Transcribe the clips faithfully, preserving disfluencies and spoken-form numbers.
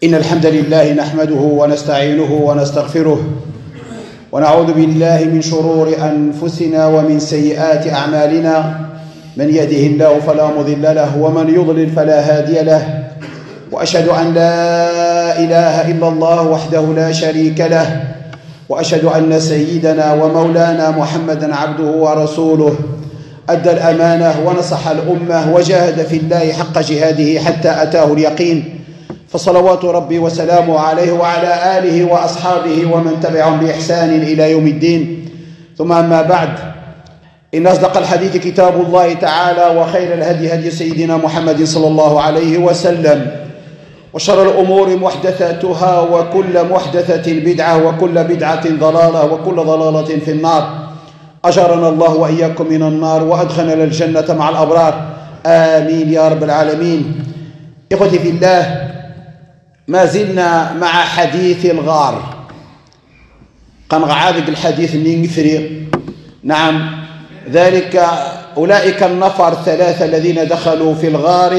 إن الحمد لله نحمده ونستعينه ونستغفره ونعوذ بالله من شرور أنفسنا ومن سيئات أعمالنا. من يهده الله فلا مضل له ومن يضلل فلا هادي له، وأشهد أن لا إله إلا الله وحده لا شريك له، وأشهد أن سيدنا ومولانا محمدا عبده ورسوله أدى الأمانة ونصح الأمة وجاهد في الله حق جهاده حتى أتاه اليقين، فصلوات ربي وسلامه عليه وعلى آله وأصحابه ومن تبعهم بإحسان إلى يوم الدين. ثم أما بعد، إن أصدق الحديث كتاب الله تعالى، وخير الهدي هدي سيدنا محمد صلى الله عليه وسلم، وشر الأمور محدثاتها، وكل محدثة بدعة، وكل بدعة ضلالة، وكل ضلالة في النار. أجرنا الله وإياكم من النار وأدخلنا الجنة مع الأبرار، آمين يا رب العالمين. إخوتي في الله، ما زلنا مع حديث الغار. قنغعابق الحديث اللي نفري، نعم، ذلك أولئك النفر الثلاثة الذين دخلوا في الغار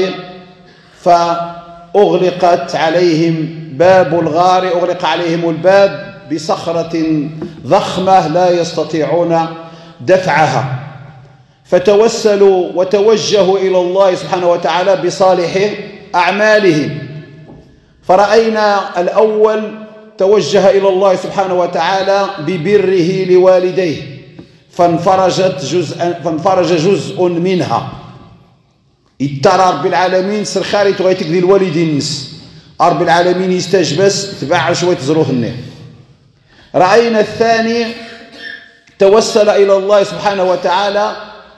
فأغلقت عليهم باب الغار، أغلق عليهم الباب بصخرة ضخمة لا يستطيعون دفعها، فتوسلوا وتوجهوا إلى الله سبحانه وتعالى بصالح أعمالهم. فرأينا الأول توجه إلى الله سبحانه وتعالى ببره لوالديه، فانفرجت جزء فانفرج جزء منها. اترى رب العالمين سرخاري تغيتك ذي الوالدين النس، رب العالمين يستجبس تبع شوية زروث النه. رأينا الثاني توسل إلى الله سبحانه وتعالى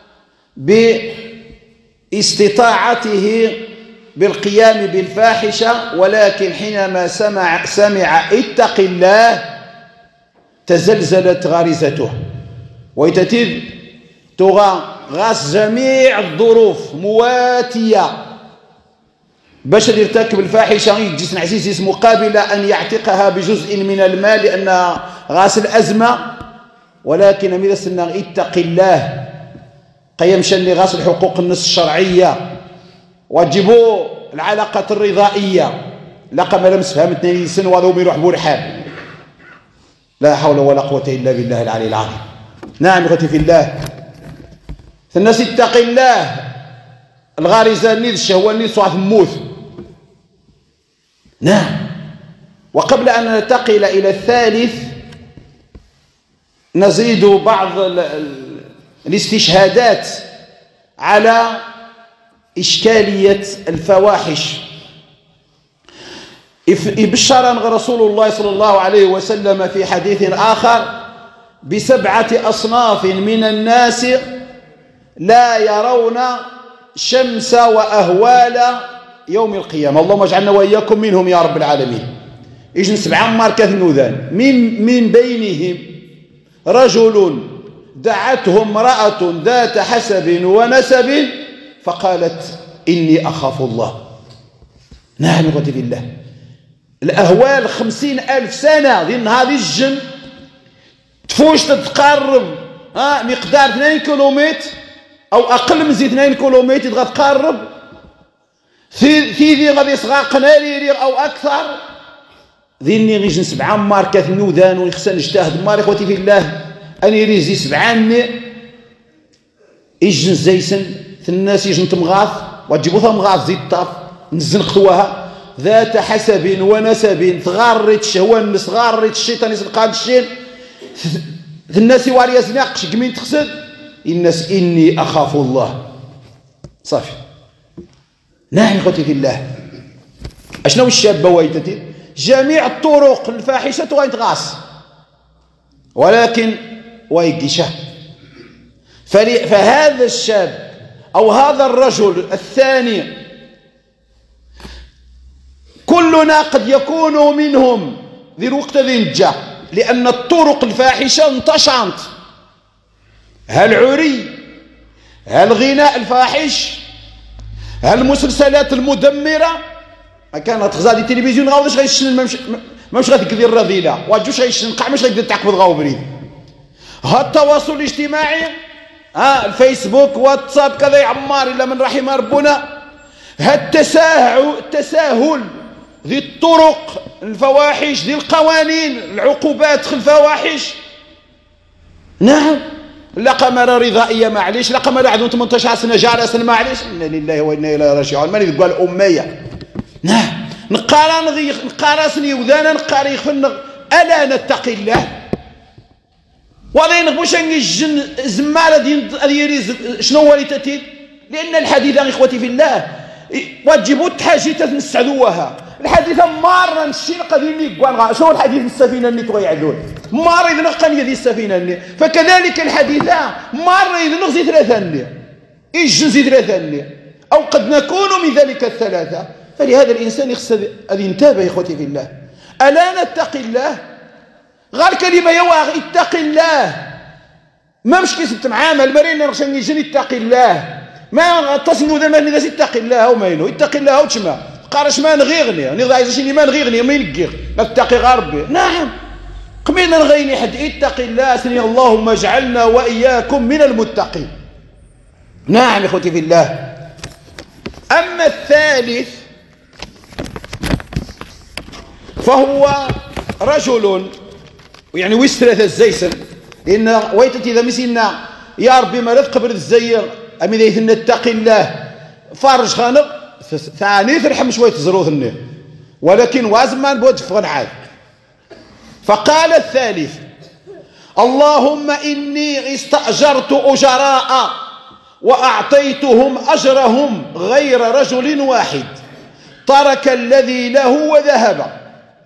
باستطاعته بالقيام بالفاحشة، ولكن حينما سمع سمع اتق الله تزلزلت غريزته، ويتتذ تغى غاس جميع الظروف مواتية باش يرتكب الفاحشة. يجلس عزيز اسمه قابل أن يعتقها بجزء من المال لأن غاس الأزمة، ولكن أمير السنة اتق الله قيم شن غاس الحقوق النص الشرعية، وجبوا العلاقة الرضائية. لقى ما لمس فهم اثنين سن وذو يروح بورحاب. لا حول ولا قوة إلا بالله العلي العظيم. نعم اخوتي في الله، الناس اتق الله. الغارزة نيد الشهوة نيد صوت موت. نعم. وقبل أن ننتقل إلى الثالث نزيد بعض الاستشهادات على إشكالية الفواحش. بشر رسول الله صلى الله عليه وسلم في حديث آخر بسبعة أصناف من الناس لا يرون شمس وأهوال يوم القيامة. اللهم اجعلنا وإياكم منهم يا رب العالمين. إجن سبعة ماركة النوذان، من من بينهم رجل دعته امرأة ذات حسب ونسب فقالت إني أخاف الله. نعم اخوتي في الله، الأهوال خمسين ألف سنة لأن هذه الجن تفوش تتقرب ها مقدار اثنين كيلومتر أو أقل من زي اثنين كيلومتر تبغى تقرب في ذي غادي يصغى قنارير أو أكثر. ذيني غيجن سبعة ماركة النوذان ويخصنا نجتهد مار اخوتي في الله أن يريزي سبعة ني يجن زيسن الناس يجن تمغاث وتجيبوها مغاث زي الطاف نزن خطوها ذات حسب ونسب تغاريت الشهوة الناس غاريت الشيطان يسلقاد الشين الناس يواري يزناقش كمين تخسد الناس إني أخاف الله. صافي. نعم اخوتي في الله، اشنو الشابة ويتتي جميع الطرق الفاحشة وين تغاس، ولكن ويقشه. فهذا الشاب أو هذا الرجل الثاني كلنا قد يكون منهم ذي الوقت ذي نجا، لأن الطرق الفاحشة انتشرت. هالعري، هالغناء الفاحش، هالمسلسلات المدمرة. ما كانت غزالي التلفزيون غاودش غيشن ماش غتقضي الرذيلة واجوش غيشن قاع ماش غيقدر تعقب غاو بريد. ها التواصل الاجتماعي، ها الفيسبوك واتساب كذا يعمار إلا من رحم ربنا. ها التساهل التساهل ذي الطرق الفواحش، ذي القوانين العقوبات في الفواحش. نعم، لا قمر رضائيه معليش، لا قمر عندهم ثمانية عشر سنه جالسا معليش. انا لله وانا اليه راجعون. ماني تقول الاميه. نعم، نقارا نغي نقارا سني وذانا نقارا يخفن. الا نتقي الله ولا نغبوش نجن زماله ديال شنو هو اللي تاتي؟ لان الحديث يا اخوتي في الله واجبوا الحاجه نستعذوها. الحديث مار نمشي قادرين لي كوان شنو الحديث السفينه اللي تبغي يعدون مار اذا نقني هذه السفينه اللي فكذلك الحديث مار اذا نغزي ثلاثه اللي يجن زيد ثلاثه اللي او قد نكون من ذلك الثلاثه. فلهذا الانسان يخص ان ينتبه يا اخوتي في الله. الا نتقي الله؟ غير كلمه يا واغ اتقي الله ما مش كيس تمعامل مرينا نغشن يجن اتقي الله ما تصنوا ذا ما نذا اتقي الله وما ينو اتقي الله وتشما قارش ما نغيغني نضع عايز شي ما نغيغني ما يلقيغ اتقي غير ربي. نعم، قمينا نغيني حد اتقي الله سني اللهم اجعلنا واياكم من المتقين. نعم يا اخوتي في الله. اما الثالث فهو رجل يعني ويسترث الزيسن لان ويتت اذا مسينا يا ربي ما قبل الزير امي ذي نتقي الله فرج خانق ثاني ترحم شويه زروثني ولكن وازم ما نبغى تفغن عاد. فقال الثالث اللهم اني استاجرت اجراء واعطيتهم اجرهم غير رجل واحد ترك الذي له وذهب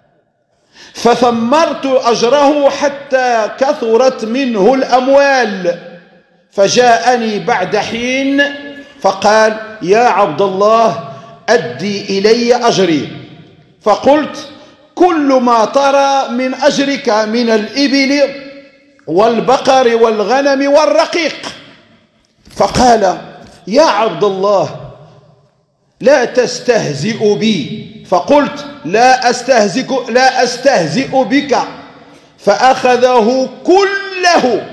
فثمرت أجره حتى كثرت منه الأموال فجاءني بعد حين فقال يا عبد الله أدي إلي أجري. فقلت كل ما ترى من أجرك من الإبل والبقر والغنم والرقيق. فقال يا عبد الله لا تستهزئ بي. فقلت لا أستهزئ لا أستهزئ بك. فأخذه كله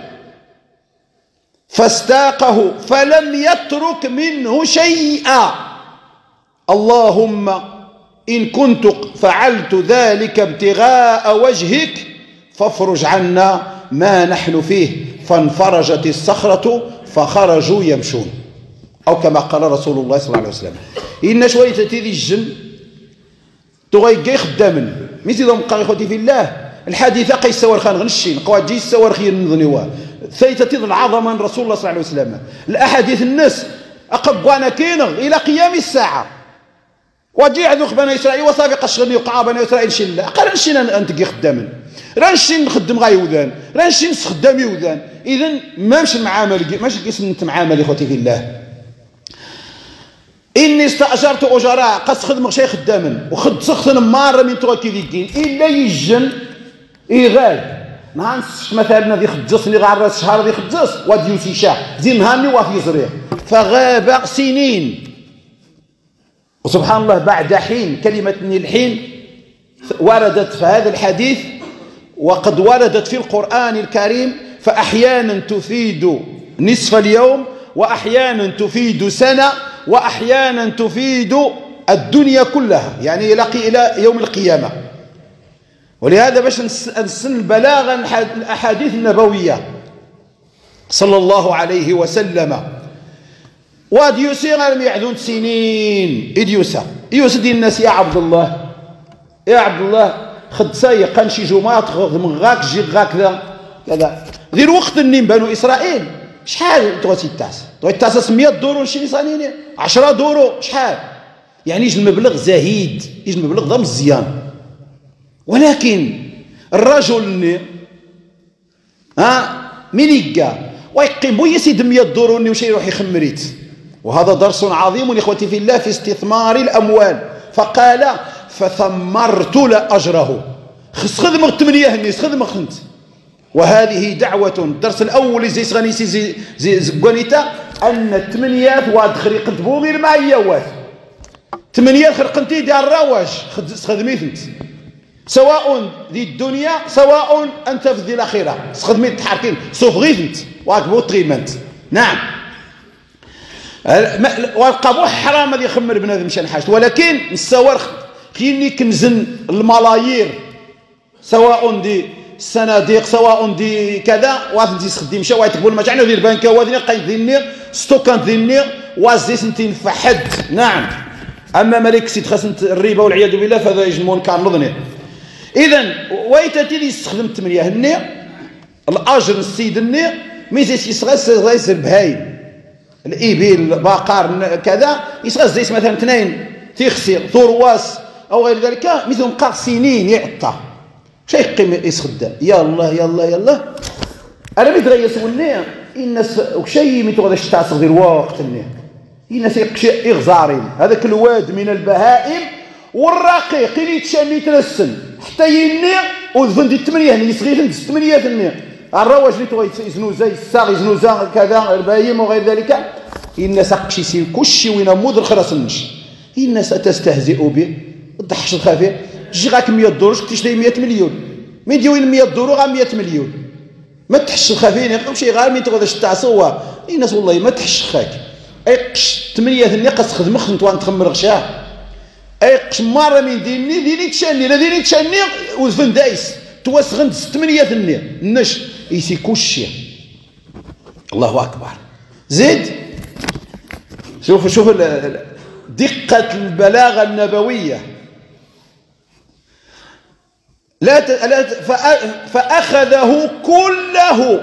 فاستاقه فلم يترك منه شيئا. اللهم إن كنت فعلت ذلك ابتغاء وجهك فافرج عنا ما نحن فيه. فانفرجت الصخرة فخرجوا يمشون أو كما قال رسول الله صلى الله عليه وسلم. إن شوية تيدي الجن تغيقي خدامن ميتي ذو مقاري خوتي في الله. الحادثة قيس سوار خان غنشين قوات جي السوار خير نظنيوها ثيتا تيض العظمة من رسول الله صلى الله عليه وسلم. الأحاديث الناس أقبوانا كينغ إلى قيام الساعة وجي عذوق بني إسرائيل وسابق الشغل يقع بني إسرائيل شلة قال نشين أنتقي خدامن رانشين نخدم غاي وذان رانشين خدامي وذان. إذن ما مش المعامل ماشي كيس نتمعامل خوتي في الله. إني استأجرت أجراء قد خدم شي خدامن وخد سخن مارة من توا كيفيكين إلا يجن إيغال نهار مثلا ذي خدصني غير راس شهر ذي خدص وديو سيشا زين نهارني وافي يزريه فغاب سنين. وسبحان الله بعد حين كلمة الحين وردت في هذا الحديث وقد وردت في القرآن الكريم فأحيانا تفيد نصف اليوم وأحيانا تفيد سنة وأحيانا تفيد الدنيا كلها يعني إلى يوم القيامة. ولهذا باش نسن البلاغة الأحاديث النبوية صلى الله عليه وسلم وديوسي غير يعدون سنين إديوسا إيوس دي الناس يا عبد الله يا عبد الله خد سايق كان شي جمعات من غاك جي غاك ذا كذا ذي الوقت النيم بنو إسرائيل شحال تغوتي التاس تغوتي التاس مية دورو شي صانيني عشرة دورو شحال يعني يجي المبلغ زهيد يجي المبلغ ضم مزيان. ولكن الرجل ها ميليكا ويقيم بو يسيد مية دورو ويمشي يروح يخمريت. وهذا درس عظيم اخوتي في الله في استثمار الاموال. فقال فثمرت لاجره خص خدمه ثمانيه هنيس خدمه خنت. وهذه دعوة الدرس الأول زي سغنيسي زي زي زكونيتا أن الثمانيات واد خريقنت بو غير معايا واد ثمانيات خرقنتي ديال الرواج خدميت سواء ذي الدنيا سواء أنت في ذي الآخرة خدميت تحركين سوف غيثنت واك بو تغيمنت. نعم والقبوح حرام هذا يخمر بنادم شان حاجة ولكن السوار كيني كنزن الملايير سواء دي الصناديق سواء دي كذا واثن تيستخدم شا وايت تقول ما جعلنا ديال البنكه واديني قايد ديني ستوكان ديني وازيس نتين فحد. نعم. اما مالك سيد خاص الربا والعياذ بالله فهذا يجمون كان نظني. اذا ويتاتي اللي يستخدم الثمانيه هني الاجر السيد الني ميزيس يسغس غير بهايم الابل البقر كذا يسغس زيت مثلا اثنين تيخسر ثرواس او غير ذلك مثل بقى سنين يعطى شي يقيم يسخدم يا الله يا الله يا الله انا ملي تغيس ولني الناس وشي ملي تغدا تعصر ديال الوقت الني الناس يقشي اغزارين هذاك الواد من البهائم والرقيق اللي يتشامي يترسل حتى يني وذفن دي الثمانيه هني صغير ند الثمانيه هني الرواج اللي تغي يزنو زي الساغ يزنو زا كذا البهائم وغير ذلك الناس قشي يسير كلشي وين مود الخرس النش الناس تستهزئ به الضحش الخفيف تجي غاك مية دور تشري مية مليون من ديوين مية دور غا مية مليون ما تحش الخفين يقوم شي غير من تغدا تعصوا الناس والله ما تحش خاك ايقش ثمانية ثني قص خدم خنت وان تخمر غشاه ايقش مره من ديني ديني تشاني لا ديني تشاني وزفن دايس توسغن ثمانية ثني النش يسي كلشي الله اكبر. زيد شوف شوف دقة البلاغة النبوية. لا لا فأخذه كله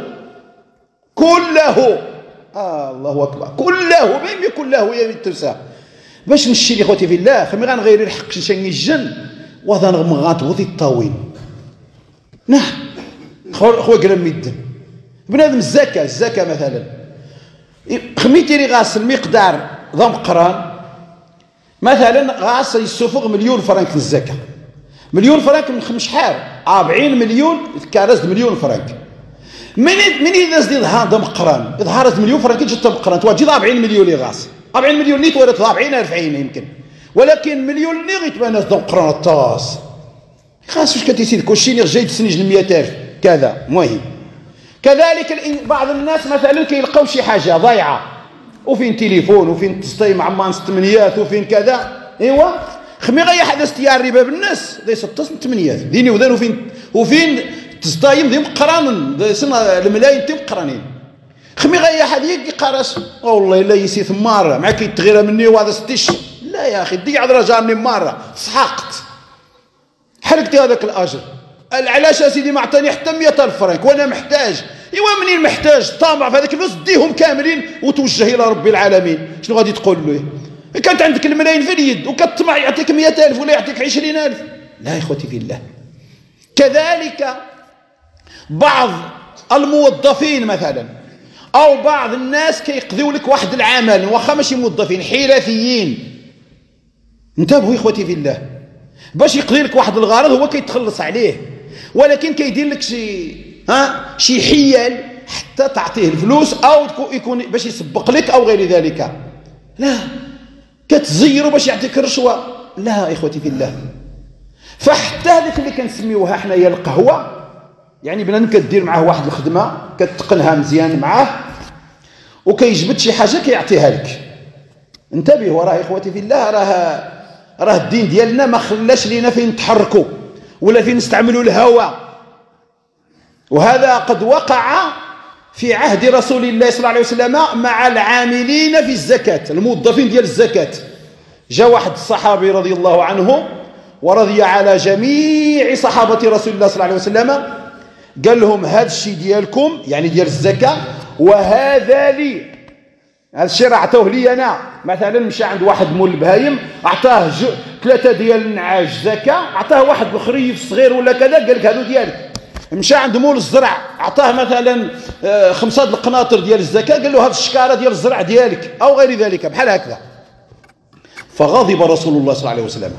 كله آه الله أكبر كله ما يمي كله يا ترسى باش نشري خوتي في الله خمي غنغير الحق شنشني الجن وهذا نغمغات غوثي الطاوين. نعم خويا قرم ميدن بنادم الزكاة الزكاة مثلا خميتي لي غاس المقدار ضم قران مثلا غاس يسوفغ مليون فرنك الزكاة مليون فرنك من خمس شحال أربعين مليون كارز مليون فرنك من من إذا زدي ظهر ضم قران ظهرت مليون فرنك جات قران تواجد أربعين مليون غاس أربعين مليون نيت ولا أربعين أربعين يمكن ولكن مليون ني غيتبان ناس ضم قران الطاس خاص واش كتيسيد كلشي جاي تسنيج مئة ألف كذا مهم. كذلك بعض الناس مثلا كيلقاو شي حاجه ضايعه وفين تليفون وفين تسطي مع مان ثمانيات وفين كذا ايوا خمي غير حدث تيار الربا بالناس داي ستة ثمانيات ديني وذان وفين وفين تسطايم ديم قران سنه الملايين تيم قرانين خمي غير حد يقراس والله لا يسي ثماره مع كيتغير مني وهذا ستيش لا يا اخي ضيع درجه مره سحقت حرقتي هذاك الاجر علاش اسيدي ما عطاني حتى مئة ألف فرنك وانا محتاج ايوا منين محتاج طامع في هذاك الفلوس ديهم كاملين وتوجه الى رب العالمين شنو غادي تقول له كانت عندك الملايين في اليد وكتطمع يعطيك مئة ألف ولا يعطيك عشرين ألف لا يا اخوتي في الله. كذلك بعض الموظفين مثلا او بعض الناس كيقضيو لك واحد العمل واخا ماشي موظفين حرفيين انتبهوا يا اخوتي في الله باش يقضي لك واحد الغرض هو كيتخلص عليه ولكن كيدير لك شي ها شي حيل حتى تعطيه الفلوس او يكون باش يسبق لك او غير ذلك لا كتزيرو باش يعطيك الرشوه لا اخوتي في الله. فحتى هذيك اللي كنسميوها حنايا القهوه يعني بنادم كدير معاه واحد الخدمه كتقنها مزيان معاه وكيجبد شي حاجه كيعطيها لك انتبهوا راه اخوتي في الله راه راه الدين ديالنا ما خلاش لينا فين نتحركوا ولا فين نستعملوا الهوى وهذا قد وقع في عهد رسول الله صلى الله عليه وسلم مع العاملين في الزكاة الموظفين ديال الزكاة. جاء واحد الصحابي رضي الله عنه ورضي على جميع صحابة رسول الله صلى الله عليه وسلم قال لهم هذا الشيء ديالكم يعني ديال الزكاة وهذا لي هذا الشيء راه عطوه لي انا مثلا مشى عند واحد مول البهايم اعطاه ثلاثه ديال النعاج زكاه اعطاه واحد بخريف صغير ولا كذا قال لك هذو ديالك. مشى عند مول الزرع اعطاه مثلا خمسه القناطر ديال الزكاه قال له هذه الشكاره ديال الزرع ديالك او غير ذلك بحال هكذا. فغضب رسول الله صلى الله عليه وسلم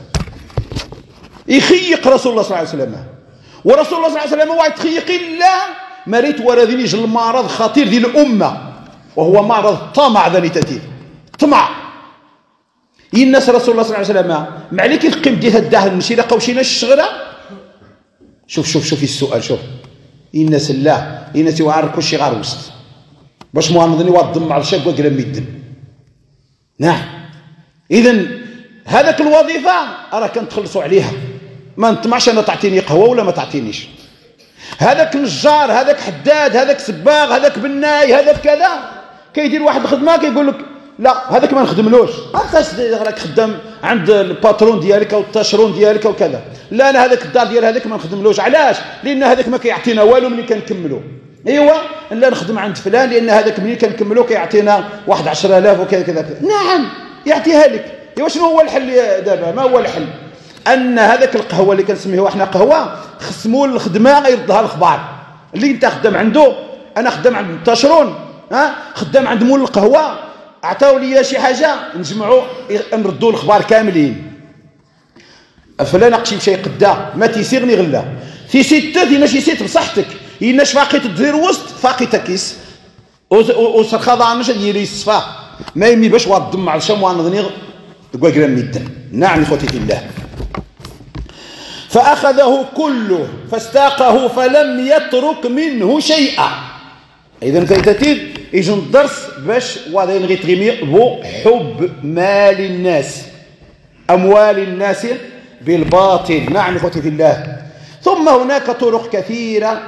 يخيق رسول الله صلى الله عليه وسلم ورسول الله صلى الله عليه وسلم واحد تخيق الا مريت ورا يجي المرض خطير ديال الامه وهو معرض الطمع ذا تأتيه طمع الناس رسول الله صلى الله عليه وسلم ما عليك يقيم ديها الدهر نمشي لقاو شي ناس الشغله شوف شوف شوف السؤال شوف الناس لا الناس يعرف كل شيء غير وسط باش موانضني واضم على الشاك وقرا ميدن. نعم اذا هذاك الوظيفة راه كنتخلصوا عليها، ما نطمعش أنا تعطيني قهوة ولا ما تعطينيش. هذاك نجار، هذاك حداد، هذاك سباغ، هذاك بناي، هذاك كذا، كيدير واحد الخدمة كيقول لك لا هذاك ما نخدملوش، خاص راك خدام عند الباترون ديالك او التاشرون ديالك او كذا، لا انا هذاك الدار ديال هذاك ما نخدملوش. علاش؟ لان هذاك ما كيعطينا والو ملي كنكملوا. ايوا لا نخدم عند فلان لان هذاك ملي كنكملوا كيعطينا واحد عشرة آلاف وكذا كذا. نعم يعطيها لك. ايوا شنو هو الحل دابا؟ ما هو الحل؟ ان هذاك القهوه اللي كنسميوها حنا قهوه خص مول الخدمه غيردها الخبار اللي انت خدام عنده. انا خدام عند التاشرون، ها خدام عند مول القهوه، عطاو لي شي حاجه نجمعوا نردوا الخبار كاملين. فلا نقشي مشى قدا ما تيسيغني غلا في ستة دينا شي سيت بصحتك يناش فاقيت تدير وسط فاقيت كيس وسرخا نش ديالي الصفا ما يمي باش واد الدم على الشام ونغني تقول كلام ميدان. نعم اخوتي في الله. فاخذه كله فاستاقه فلم يترك منه شيئا. اذا فايتتي يجي الدرس باش واضين غي تغيمي بو حب مال الناس، اموال الناس بالباطل. نعم اخوتي في الله. ثم هناك طرق كثيره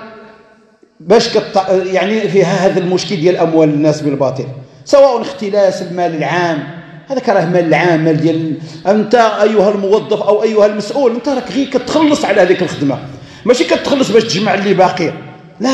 باش كت... يعني فيها هذا المشكل ديال اموال الناس بالباطل، سواء اختلاس المال العام، هذاك راه مال العام، مال ديال انت ايها الموظف او ايها المسؤول، انت راك غير كتخلص على هذيك الخدمه، ماشي كتخلص باش تجمع اللي باقي، لا.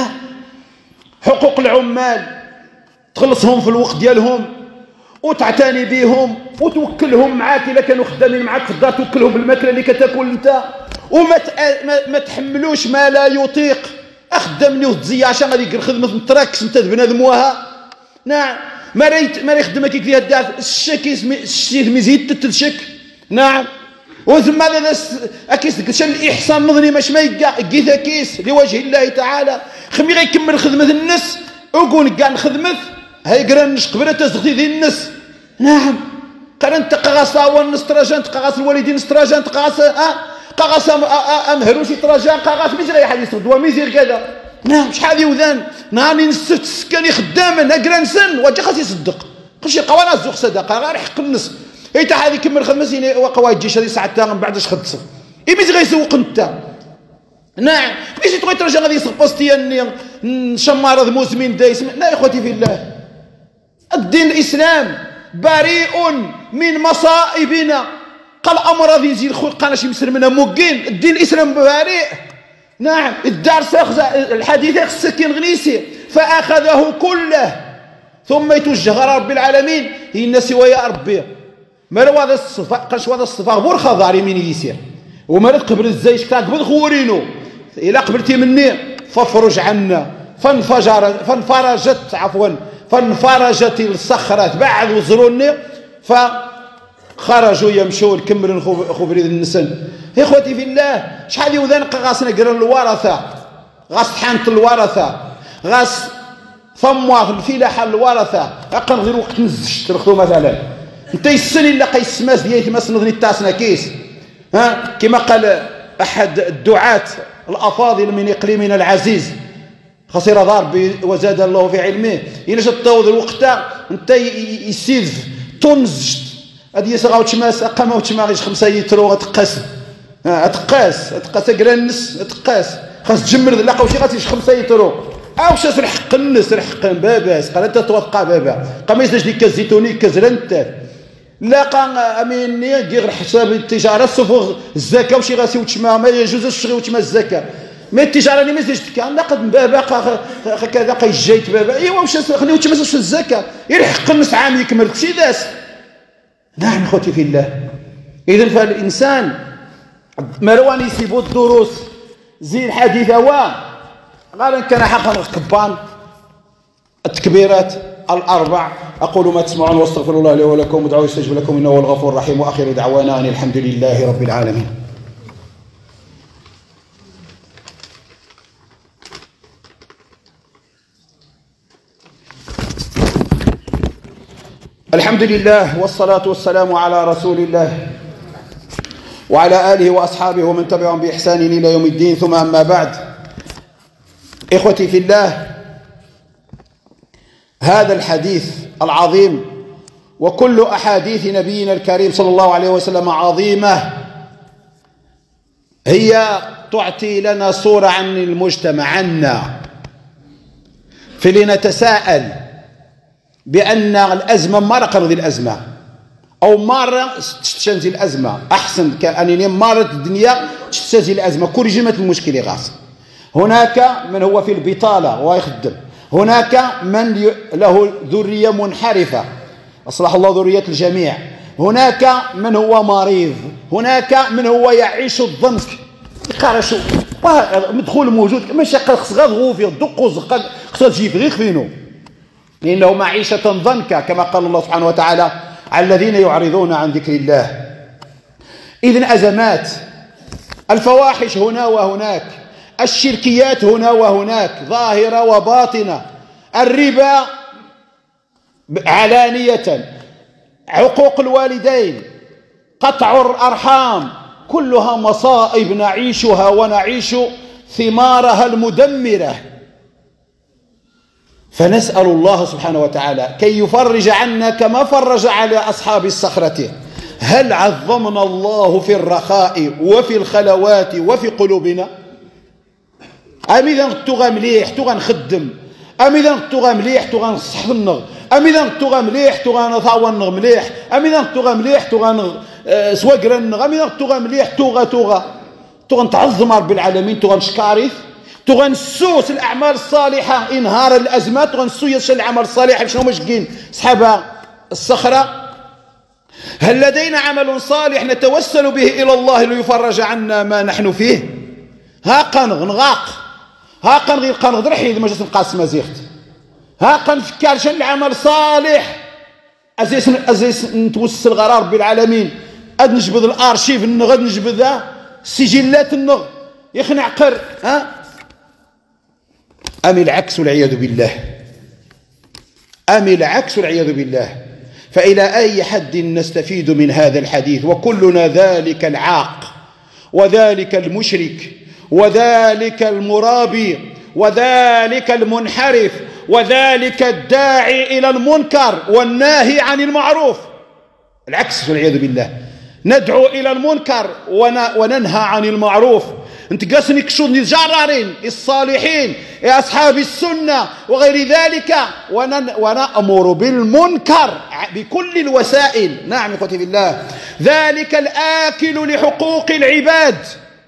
حقوق العمال تخلصهم في الوقت ديالهم وتعتني بهم وتوكلهم معاك الا كانوا خدامين معاك في الدار، توكلهم بالماكله اللي كتاكل انت، وما ما, ما تحملوش ما لا يطيق. اخدمني وتزي عشان غادي يدير خدمه متراكش انت بنادم واها. نعم ما ريت ما يخدمك فيها الدار الشكيس الشيت مزيد تتشك. نعم وزعما هذا اكيس شان الاحسان النظري ماش ما يقيث كيس لوجه الله تعالى. خمي غيكمل خدمه الناس وقول كاع نخدمه هاي قرانش قبل تزغتي ذي الناس. نعم قران تقاصا ونستراجان تقاص الوالدين استراجان تقاص اه قاصا امهروشي تراجان قاص ميزي غير حديث دوا ميزي كذا. نعم شحال يوذان نهار نسفت السكاني خداما هكرا نسن واجا خاص يصدق كلشي قوانا زوق صدقه غير حق النص اي تا هذه يكمل خدمه سيني وقوا يجي هذه ساعه من بعد اش خدص اي ميزي غيسوق انت. نعم ماشي تبغي ترجع غادي يسوق باستياني شمارض مزمن دايس. لا يا اخوتي في الله، الدين الاسلام بريء من مصائبنا. قال امراض يزيد خلقنا شي مسلمنا موقين، الدين الاسلام بريء. نعم الدار ساخذ الحديث السكين غنيسي فاخذه كله ثم يتوجه رب العالمين هي الناس ويا ربي ما هذا الصفا قاش هذا الصفا بور خضاري من يسير وما قبل الزيش كتاك بالخورينو الا قبلتي مني فافرج عنا فانفجر فانفرجت عفوا فانفرجت الصخره بعد وزروني فخرجوا يمشون كملوا خبري النسن. يا اخوتي في الله شحال يوذان غاسنا قرا الورثه غاس حانت الورثه غاس فموا الفلاحه الورثه اقل غير وقت نزشت تاخذوا مثلا انت السن الا قيس ماس ديال ماس نظني تاسنا كيس ها كما قال احد الدعاة الافاضل من اقليمنا العزيز خسر ضرب وزاد الله في علمه الا جات طاوض الوقت انت يسيف تنزجت هذه يسغاو تشماس اقامه تشماغيش خمسة يترو غتقاس اتقاس اتقاس كرا النس اتقاس خاص تجمر لاقاو شي غاتيش خمسة يترو او شاس رحق النس رحق باباس قال انت توقع بابا قام يزدج لي كاس زيتوني كاس رنت لاقا اميني غير حساب التجاره الصفوغ الزكاه وشي غاسي وتشما ما يجوز الشغي وتشما الزكاه ما التجاره اللي ما زدت كان ناقد بابا كذا قا جيت بابا ايوا واش خليو تشما الزكاه يرحق النس عام يكمل كلشي داس. نعم اخوتي في الله. اذا فالانسان مروان يسيبوا الدروس زي الحديث هو قال كان حقا كبان التكبيرات الاربع. اقول ما تسمعون واستغفر الله لي ولكم ودعوا يستجب لكم انه هو الغفور الرحيم واخر دعوانا ان الحمد لله رب العالمين. الحمد لله والصلاة والسلام على رسول الله وعلى آله وأصحابه ومن تبعهم بإحسان إلى يوم الدين. ثم أما بعد، إخوتي في الله، هذا الحديث العظيم وكل أحاديث نبينا الكريم صلى الله عليه وسلم عظيمة، هي تعطي لنا صورة عن المجتمع عنا، فلنتساءل بأن الأزمة مرة قرض الأزمة أو مرة تشتنزي الأزمة أحسن كأنني مرة الدنيا تشتنزي الأزمة كل جمة المشكلة غاص. هناك من هو في البطالة ويخدم، هناك من له ذرية منحرفة أصلح الله ذرية الجميع، هناك من هو مريض، هناك من هو يعيش الضنك يقارشوا مدخول موجود ماشي خص غير غوفي دقوا زقا خص تجيب غير خفينو، لأنه معيشة ضنكا كما قال الله سبحانه وتعالى على الذين يعرضون عن ذكر الله. إذن أزمات، الفواحش هنا وهناك، الشركيات هنا وهناك ظاهرة وباطنة، الربا علانية، عقوق الوالدين، قطع الأرحام، كلها مصائب نعيشها ونعيش ثمارها المدمرة. فنسأل الله سبحانه وتعالى كي يفرج عنا كما فرج على أصحاب الصخرة. هل عظمنا الله في الرخاء وفي الخلوات وفي قلوبنا؟ أم إذا غتو مليح تو غنخدم، أم إذا غتو مليح تو غنصح النغ، أم إذا غتو مليح تو غنطاوى النغ مليح، أم إذا غتو مليح تو غن سواقر النغ، أم إذا غتو مليح توغا توغا تو غنتعظم رب العالمين، تو غنشكارث، تو غنسوس الأعمال الصالحة إنهار الأزمات، تو غنسو يسال الأعمال الصالحة باش هما شقين أصحاب الصخرة. هل لدينا عمل صالح نتوسل به إلى الله ليفرج عنا ما نحن فيه؟ ها قنغ نغاق، ها قنغ قنغ درحي إذا ما جات نقاسم زيخت، ها قنفكر شن العمل صالح أزيس أزيس نتوسل غير رب العالمين، أد نجبد الأرشيف النغ، أد نجبد السجلات النغ يخنع قر، ها أم العكس والعياذ بالله، أم العكس والعياذ بالله. فإلى أي حد نستفيد من هذا الحديث وكلنا ذلك العاق وذلك المشرك وذلك المرابي وذلك المنحرف وذلك الداعي إلى المنكر والناهي عن المعروف، العكس والعياذ بالله، ندعو إلى المنكر وننهى عن المعروف. انت قاسني كشودني الجرارين الصالحين يا أصحاب السنة وغير ذلك، ونأمر بالمنكر بكل الوسائل. نعم يا اخوتي بالله، ذلك الآكل لحقوق العباد،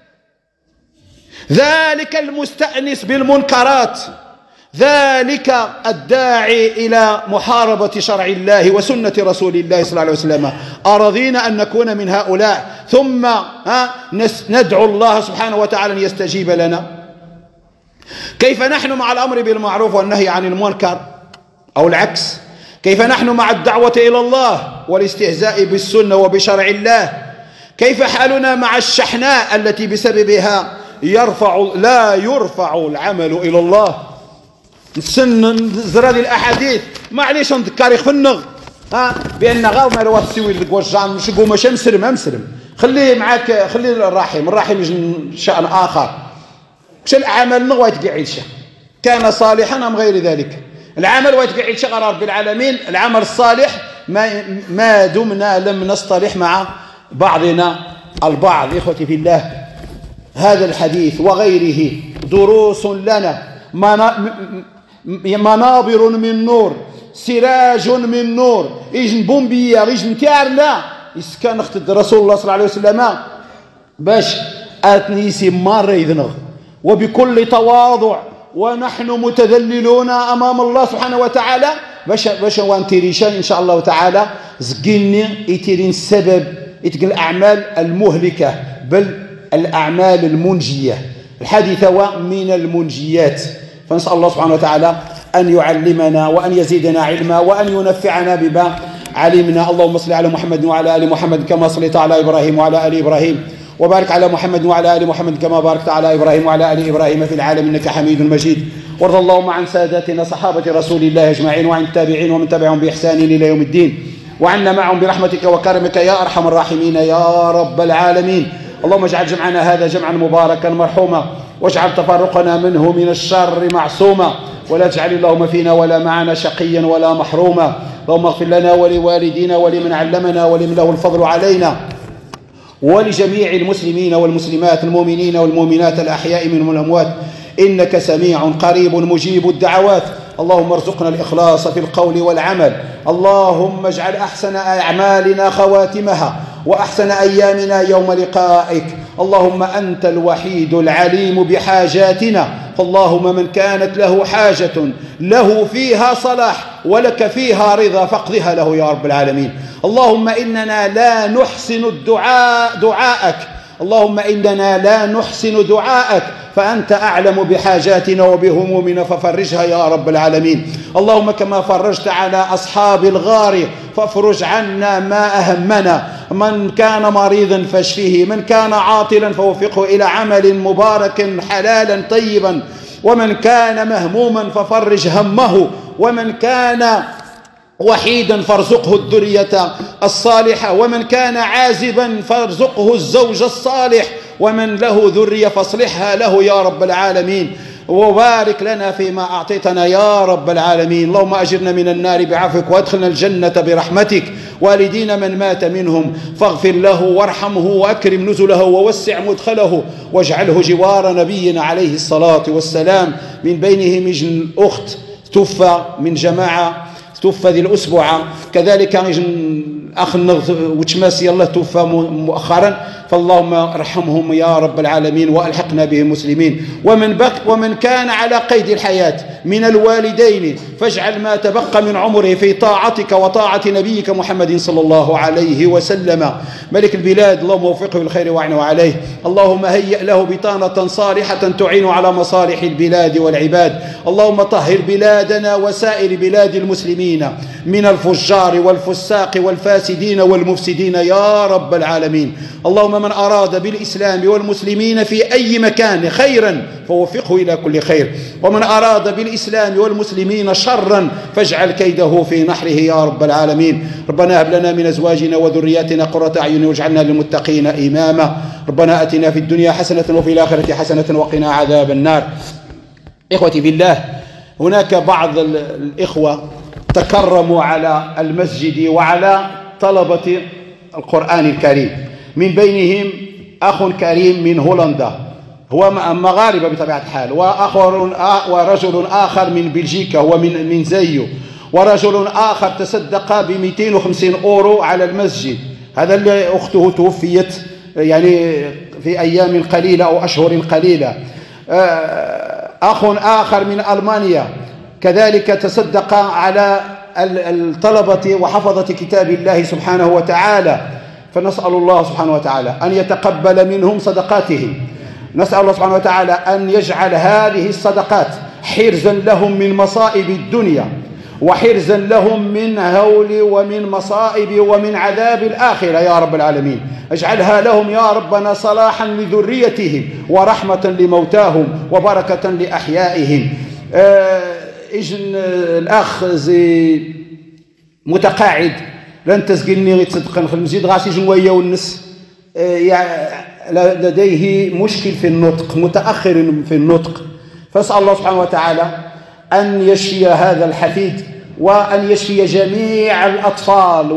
ذلك المستأنس بالمنكرات، ذلك الداعي إلى محاربة شرع الله وسنة رسول الله صلى الله عليه وسلم. أرضينا أن نكون من هؤلاء ثم ها ندعو الله سبحانه وتعالى أن يستجيب لنا. كيف نحن مع الأمر بالمعروف والنهي عن المنكر أو العكس؟ كيف نحن مع الدعوة إلى الله والاستهزاء بالسنة وبشرع الله؟ كيف حالنا مع الشحناء التي بسببها يرفع لا يرفع العمل إلى الله؟ نسن زر هذه الأحاديث معليش نذكر يخفنغ ها بأن غير ما رواه السوي اللي وجعان مش يقول ماشي مسلم ما مسلم، خليه معاك، خليه الرحيم الرحيم شأن آخر. مش العمل نغوى يتقعد شيء كان صالحا أم غير ذلك، العمل ويتقعد شيء غير رب العالمين. العمل الصالح ما ما دمنا لم نصطلح مع بعضنا البعض. إخوتي في الله، هذا الحديث وغيره دروس لنا، منابر من نور، سراج من نور، إجن بومبيا إجن كارنا إسكان اختد رسول الله صلى الله عليه وسلم باش أتنيسي مرة يذنغ وبكل تواضع، ونحن متذللون أمام الله سبحانه وتعالى باش باش وانتريشان إن شاء الله تعالى زقيني يتيرين السبب يتقل الأعمال المهلكة بل الأعمال المنجية. الحديث هو من المنجيات، فنسأل الله سبحانه وتعالى أن يعلمنا وأن يزيدنا علما وأن ينفعنا بما علمنا. اللهم صل على محمد وعلى آل محمد كما صليت على إبراهيم وعلى آل إبراهيم، وبارك على محمد وعلى آل محمد كما باركت على إبراهيم وعلى آل إبراهيم في العالمين إنك حميد مجيد. وارض اللهم عن ساداتنا صحابة رسول الله أجمعين وعن التابعين ومن تبعهم بإحسان إلى يوم الدين، وعنا معهم برحمتك وكرمك يا أرحم الراحمين يا رب العالمين. اللهم اجعل جمعنا هذا جمعا مباركا مرحوما، واجعل تفرقنا منه من الشر معصوما، ولا تجعل اللهم فينا ولا معنا شقيا ولا محروما، اللهم اغفر لنا ولوالدينا ولمن علمنا ولمن له الفضل علينا ولجميع المسلمين والمسلمات المؤمنين والمؤمنات الأحياء منهم الأموات إنك سميع قريب مجيب الدعوات. اللهم ارزقنا الإخلاص في القول والعمل. اللهم اجعل أحسن أعمالنا خواتمها وأحسن أيامنا يوم لقائك. اللهم أنت الوحيد العليم بحاجاتنا، فاللهم من كانت له حاجة له فيها صلاح ولك فيها رضا فاقضها له يا رب العالمين. اللهم إننا لا نحسن الدعاء دعاءك اللهم إننا لا نحسن دعاءك فأنت أعلم بحاجاتنا وبهمومنا ففرجها يا رب العالمين. اللهم كما فرجت على أصحاب الغار فافرج عنا ما أهمنا. من كان مريضا فاشفه، من كان عاطلا فوفقه إلى عمل مبارك حلالا طيبا، ومن كان مهموما ففرج همه، ومن كان وحيدا فارزقه الذرية الصالحة، ومن كان عازبا فارزقه الزوج الصالح، ومن له ذرية فاصلحها له يا رب العالمين. وبارك لنا فيما أعطيتنا يا رب العالمين. اللهم أجرنا من النار بعفوك وادخلنا الجنة برحمتك. والدينا من مات منهم فاغفر له وارحمه وأكرم نزله ووسع مدخله واجعله جوار نبينا عليه الصلاة والسلام. من بينهم يجن أخت توفى من جماعة توفى ذي الأسبوع، كذلك أخ وتشماس يلا توفى مؤخرا، فاللهم ارحمهم يا رب العالمين وألحقنا بهم مسلمين. ومن بق ومن كان على قيد الحياة من الوالدين فاجعل ما تبقى من عمره في طاعتك وطاعة نبيك محمد صلى الله عليه وسلم. ملك البلاد اللهم وفقه للخير واعنه عليه. اللهم هيئ له بطانة صالحة تعين على مصالح البلاد والعباد. اللهم طهر بلادنا وسائر بلاد المسلمين من الفجار والفساق والفاسدين والمفسدين يا رب العالمين. اللهم من أراد بالإسلام والمسلمين في أي مكان خيرا فوفقه إلى كل خير، ومن أراد بالإسلام والمسلمين شرا فاجعل كيده في نحره يا رب العالمين. ربنا هب لنا من أزواجنا وذرياتنا قرة أعين واجعلنا للمتقين إماما. ربنا أتنا في الدنيا حسنة وفي الآخرة حسنة وقنا عذاب النار. إخوتي بالله، هناك بعض الإخوة تكرموا على المسجد وعلى طلبة القرآن الكريم، من بينهم أخ كريم من هولندا، هو مغاربة بطبيعة الحال، وآخر ورجل آخر من بلجيكا هو من من زيو، ورجل آخر تصدق ب مئتين وخمسين أورو على المسجد. هذا اللي أخته توفيت يعني في أيام قليلة أو أشهر قليلة. أخ آخر من ألمانيا كذلك تصدق على الطلبة وحفظة كتاب الله سبحانه وتعالى، فنسأل الله سبحانه وتعالى أن يتقبل منهم صدقاتهم. نسأل الله سبحانه وتعالى أن يجعل هذه الصدقات حرزا لهم من مصائب الدنيا، وحرزا لهم من هول ومن مصائب ومن عذاب الآخرة يا رب العالمين. اجعلها لهم يا ربنا صلاحا لذريتهم ورحمة لموتاهم وبركة لأحيائهم. آه إجن الأخ زي متقاعد لن تسقلني تصدقن في المسجد غاسي جنوية والنس، آه لديه مشكل في النطق، متأخر في النطق، فأسأل الله سبحانه وتعالى أن يشفي هذا الحفيد وأن يشفي جميع الأطفال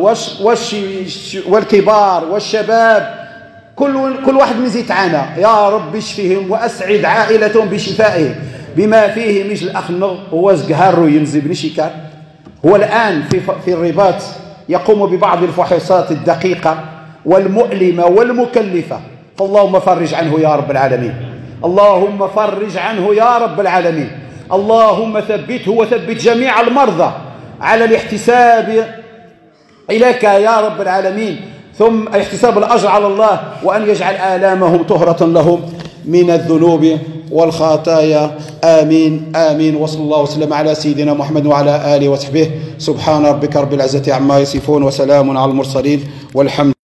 والكبار والشباب، كل كل واحد من زيتعانا يا رب اشفهم وأسعد عائلتهم بشفائهم، بما فيه مش الأخ هو زقهار ينزل بن شيكار، هو الآن في في الرباط يقوم ببعض الفحوصات الدقيقة والمؤلمة والمكلفة، فاللهم فرج عنه يا رب العالمين. اللهم فرج عنه يا رب العالمين. اللهم ثبته وثبت جميع المرضى على الاحتساب إليك يا رب العالمين، ثم احتساب الأجر على الله، وأن يجعل آلامهم طهرة لهم من الذنوب والخطايا. آمين آمين. وصلى الله وسلم على سيدنا محمد وعلى آله وصحبه. سبحان ربك رب العزة عما يصفون وسلام على المرسلين والحمد